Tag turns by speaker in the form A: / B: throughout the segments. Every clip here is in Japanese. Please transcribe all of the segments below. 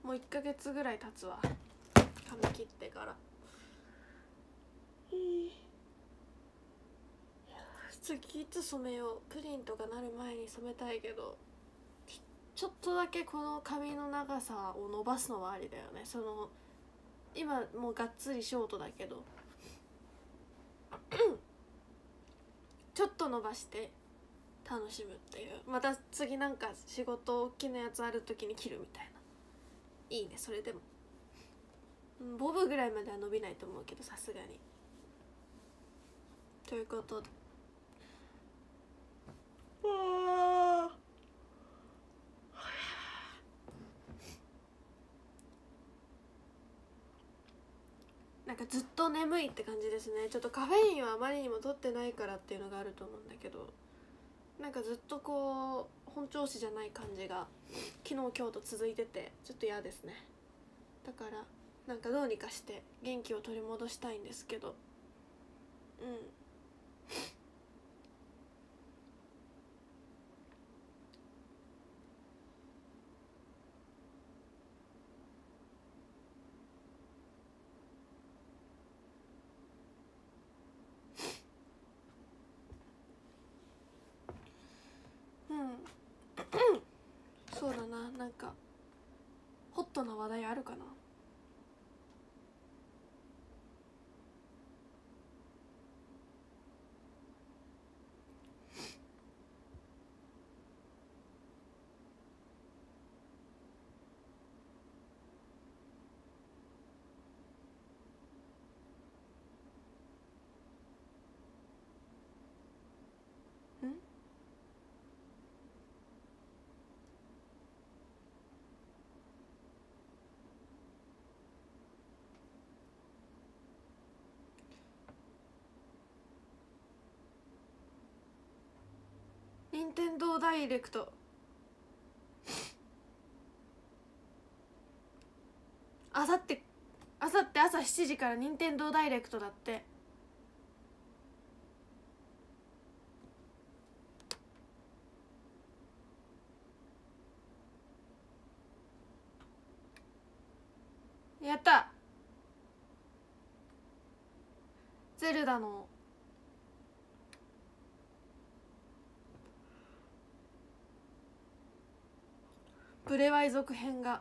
A: もう1ヶ月ぐらい経つわ、髪切ってから。次いつ染めよう。プリンとかなる前に染めたいけど、ちょっとだけこの髪の長さを伸ばすのはありだよね。その今もうがっつりショートだけどちょっと伸ばして楽しむっていう。また次なんか仕事大きなやつある時に切るみたいな。いいね、それでも。ボブぐらいまでは伸びないと思うけど、さすがに。ということで、なんかずっと眠いって感じですね。ちょっとカフェインはあまりにも取ってないからっていうのがあると思うんだけど、なんかずっとこう本調子じゃない感じが昨日今日と続いてて、ちょっと嫌ですね。だからなんかどうにかして元気を取り戻したいんですけど、そうだな。なんかホットな話題あるかな。任天堂ダイレクト、あさって朝7時から任天堂ダイレクトだって。やった。ゼルダのブレワイ続編が。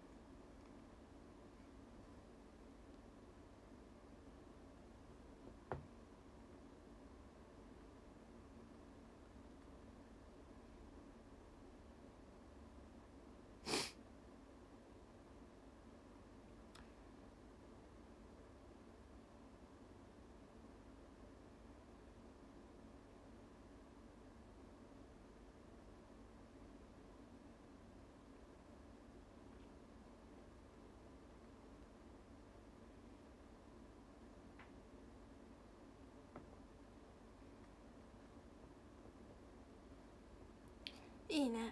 A: いいね。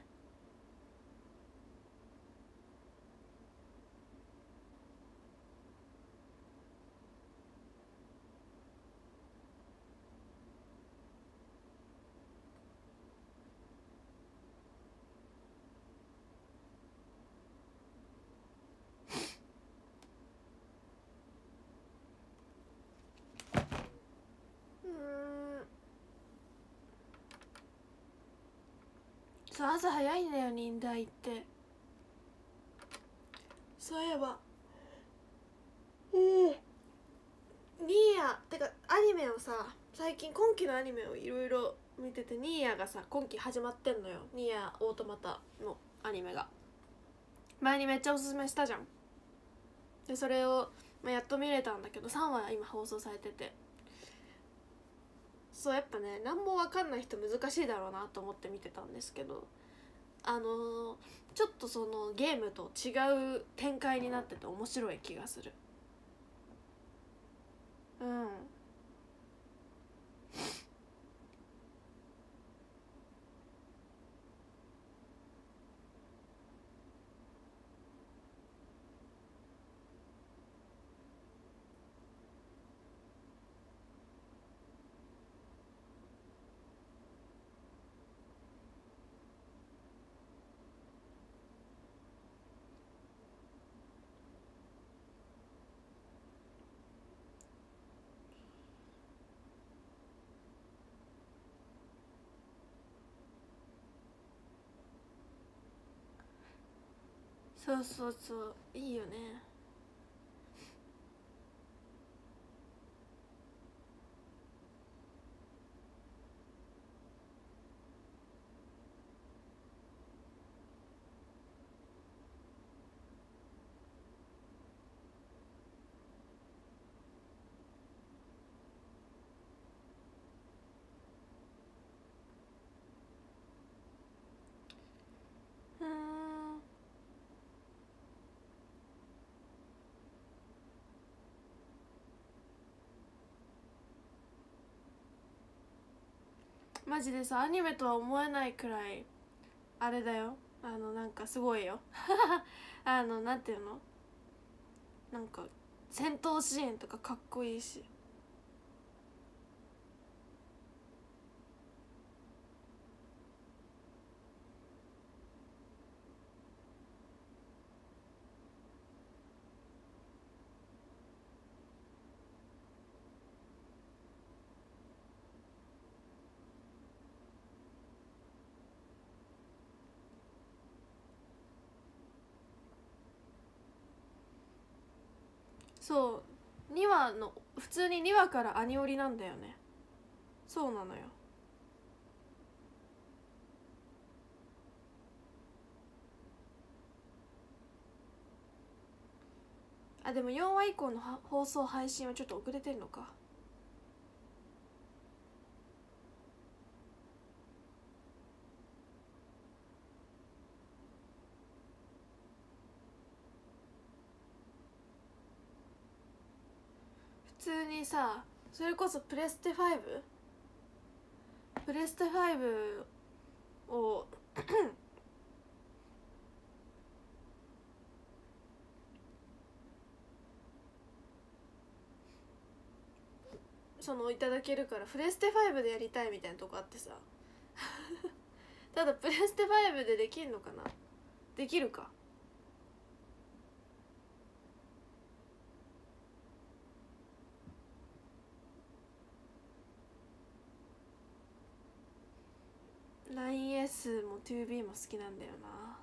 A: そう、朝早いんだよ忍大って。そういえばニーヤってかアニメをさ、最近今期のアニメをいろいろ見てて、ニーヤがさ今期始まってんのよ。ニーヤオートマタのアニメが前にめっちゃおすすめしたじゃん。でそれを、やっと見れたんだけど、3話今放送されてて、そうやっぱね、何も分かんない人難しいだろうなと思って見てたんですけど、ちょっとそのゲームと違う展開になってて面白い気がする。 そうそうそういいよね。うーんマジでさアニメとは思えないくらいあれだよ。なんかすごいよ。なんていうの、なんか戦闘シーンとかかっこいいし。そう2話の普通に2話からアニオリなんだよね。そうなのよ。あでも4話以降の放送配信はちょっと遅れてんのか。普通にさそれこそプレステ5をそのいただけるからプレステ5でやりたいみたいなとこあってさただプレステ5でできるのかな。できるか。9S も 2B も好きなんだよな。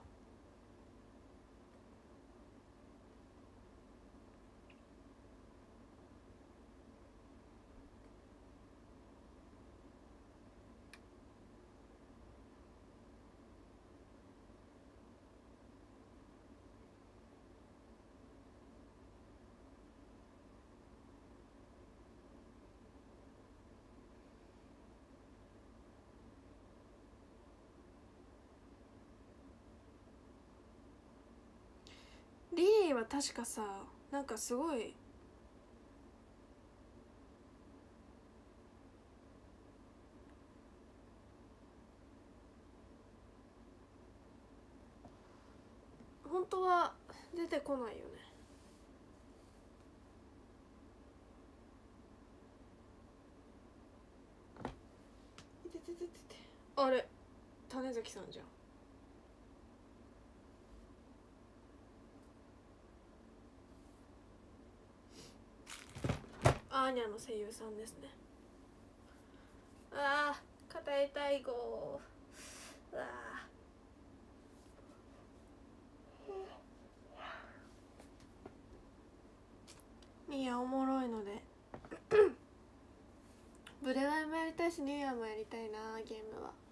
A: リリーは確かさなんかすごい本当は出てこないよね。いてててててあれ種崎さんじゃん。アーニャの声優さんですね。あー肩痛いごー。あニーヤおもろいのでブレワイもやりたいしニーヤもやりたいなゲームは。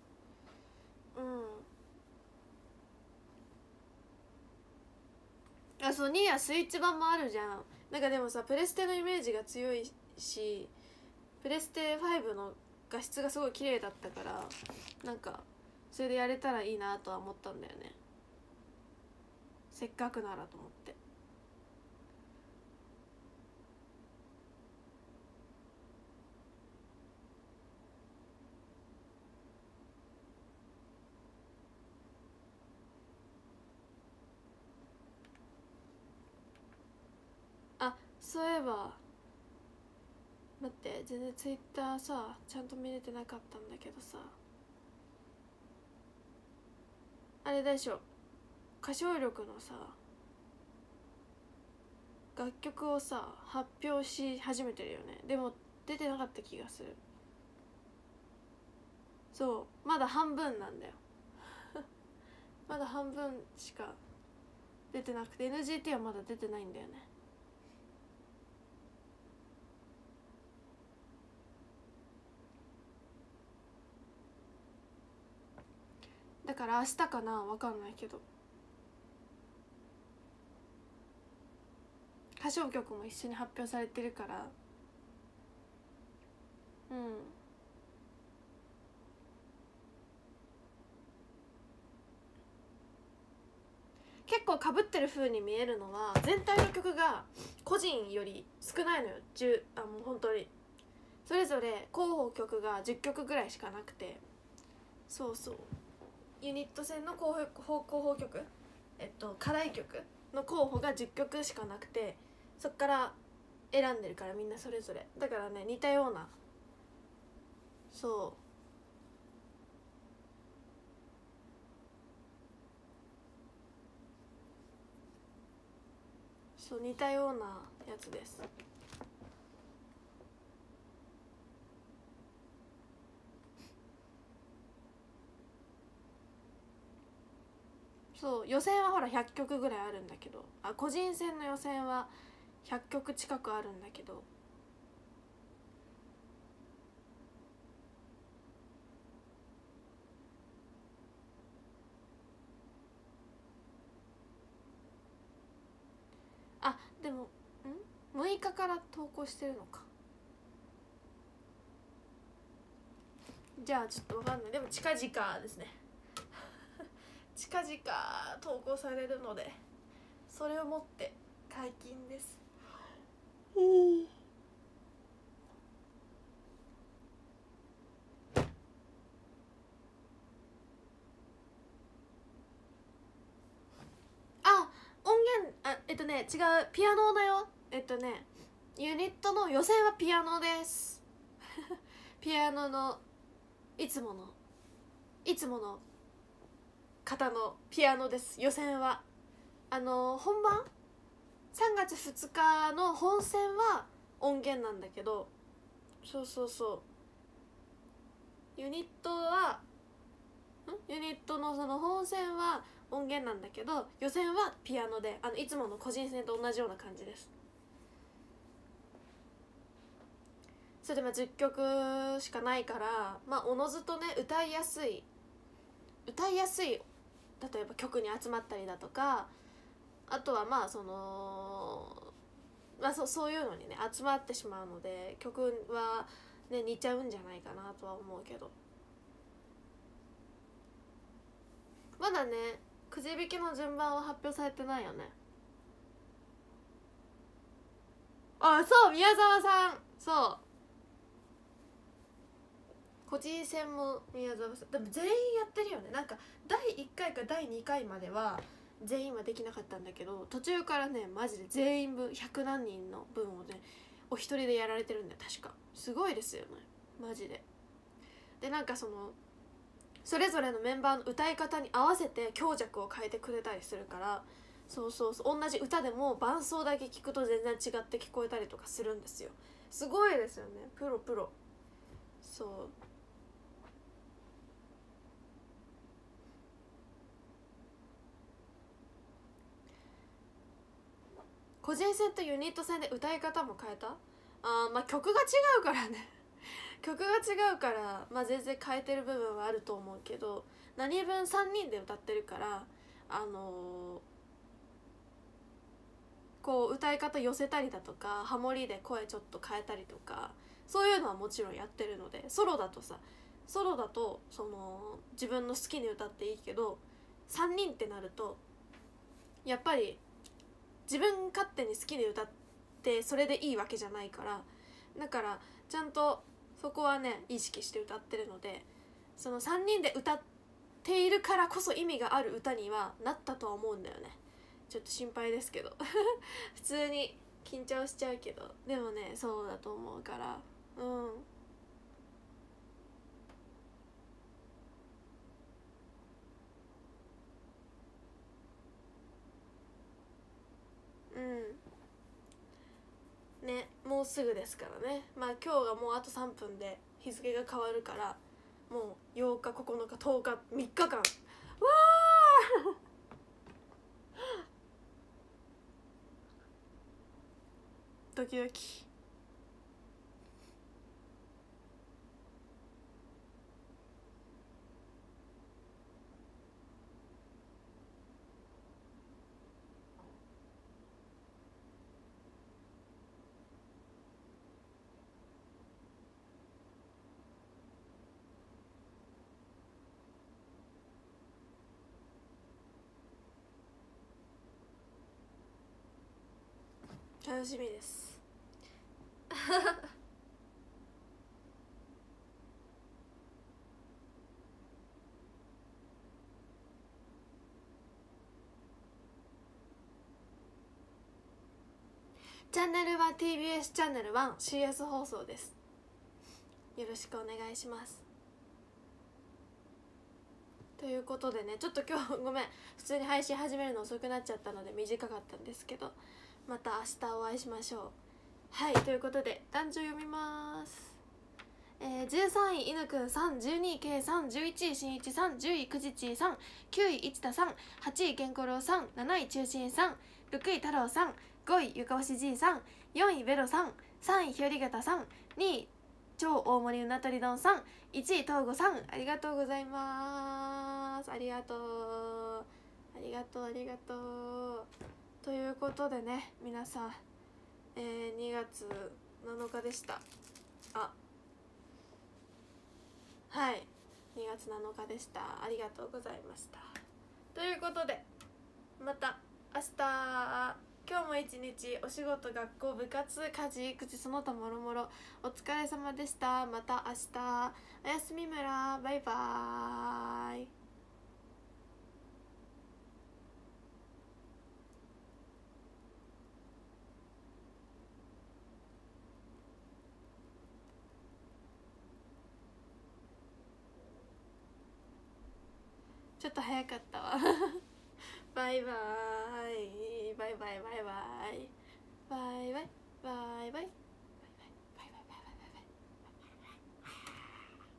A: あそうニーヤスイッチ版もあるじゃん。なんかでもさプレステのイメージが強いしプレステ5の画質がすごい綺麗だったからなんかそれでやれたらいいなとは思ったんだよね。せっかくならと思って。あそういえば待って全然ツイッターさちゃんと見れてなかったんだけどさあれでしょ歌唱力のさ楽曲をさ発表し始めてるよね。でも出てなかった気がする。そうまだ半分なんだよまだ半分しか出てなくて NGT はまだ出てないんだよね。だから明日かな、分かんないけど。歌唱曲も一緒に発表されてるから、うん、結構かぶってる風に見えるのは全体の曲が個人より少ないのよ。もう本当にそれぞれ候補曲が10曲ぐらいしかなくて、そうそう、ユニット戦の候補曲、課題曲の候補が10曲しかなくて、そっから選んでるからみんなそれぞれ。だからね、似たような、そう似たようなやつです。そう予選はほら100曲ぐらいあるんだけど、個人戦の予選は100曲近くあるんだけど、でも6日から投稿してるのか。じゃあちょっと分かんない。でも近々ですね近々投稿されるので、それをもって解禁です。音源違う、ピアノだよ。ユニットの予選はピアノですピアノのいつもの方のピアノです。予選は本番3月2日の本戦は音源なんだけど、ユニットのその本戦は音源なんだけど、予選はピアノでいつもの個人戦と同じような感じです。それで10曲しかないから、おのずとね歌いやすい例えば曲に集まったりだとか、あとはそういうのにね集まってしまうので、曲はね似ちゃうんじゃないかなとは思うけど、まだねくじ引きの順番は発表されてないよね。そう、宮沢さん、そう個人戦も宮沢さん、でも全員やってるよね。なんか第1回か第2回までは全員はできなかったんだけど、途中からねマジで全員分100何人の分をねお一人でやられてるんだよ確か。すごいですよねマジで。でなんかそれぞれのメンバーの歌い方に合わせて強弱を変えてくれたりするから、同じ歌でも伴奏だけ聞くと全然違って聞こえたりとかするんですよ。すごいですよね、プロ。個人戦とユニット戦で歌い方も変えた。曲が違うからね曲が違うから、全然変えてる部分はあると思うけど、何分3人で歌ってるからこう歌い方寄せたりだとか、ハモリで声ちょっと変えたりとか、そういうのはもちろんやってるので、ソロだと自分の好きに歌っていいけど、3人ってなるとやっぱり自分勝手に好きで歌ってそれでいいわけじゃないから、だからちゃんとそこはね意識して歌ってるので、その3人で歌っているからこそ意味がある歌にはなったとは思うんだよね。ちょっと心配ですけど普通に緊張しちゃうけど、でもねそうだと思うから、ね、もうすぐですからね。今日がもうあと3分で日付が変わるから、もう8日9日10日3日間、わ時々。楽しみですチャンネルは TBS チャンネル 1CS 放送です。よろしくお願いします。ということでね、ちょっと今日ごめん、普通に配信始めるの遅くなっちゃったので短かったんですけど、また明日お会いしましょう。はい、ということで男女読みます。13位犬くんさん、12位 K さん、11位しんいちさん、10位くじちーさん、9位いちたさん、8位けんころうさん、7位中心さん、6位太郎さん、5位ゆかおしじいさん、4位ベロさん、3位ひよりがたさん、2位超大盛りうなとり丼さん、1位東郷さん。ありがとうございます。ありがとうありがとうありがとう。ということでね、皆さん、2月7日でした。はい、2月7日でした。ありがとうございました。ということでまた明日、今日も一日お仕事、学校、部活、家事、育児、その他もろもろお疲れ様でした。また明日、おやすみむら、バイバーイ。ちょっと早かったわバイバーイバイバイバイバイバイバイバイバイ。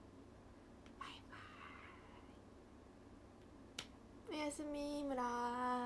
A: おやすみむら。